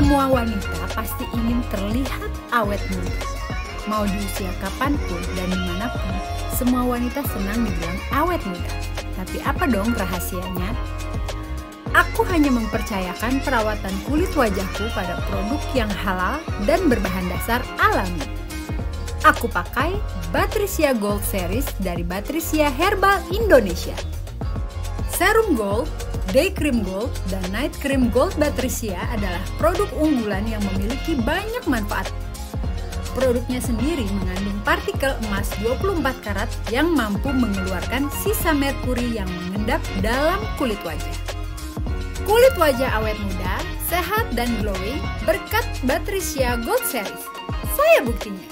Semua wanita pasti ingin terlihat awet muda. Mau di usia kapanpun dan dimanapun, semua wanita senang dibilang awet muda. Tapi apa dong rahasianya? Aku hanya mempercayakan perawatan kulit wajahku pada produk yang halal dan berbahan dasar alami. Aku pakai Batrisya Gold Series dari Batrisya Herbal Indonesia. Serum Gold, Day Cream Gold, dan Night Cream Gold Batrisya adalah produk unggulan yang memiliki banyak manfaat. Produknya sendiri mengandung partikel emas 24 karat yang mampu mengeluarkan sisa merkuri yang mengendap dalam kulit wajah. Kulit wajah awet muda, sehat dan glowing berkat Batrisya Gold Series. Saya buktinya.